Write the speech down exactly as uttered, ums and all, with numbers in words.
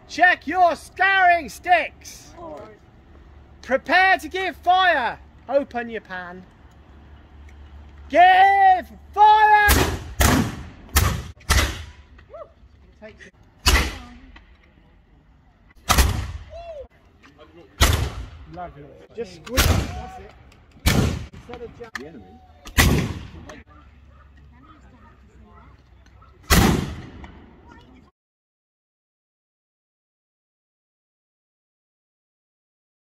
Check your scouring sticks. Prepare to give fire. Open your pan. Give fire! Just squeeze. That's it. Instead of the enemy.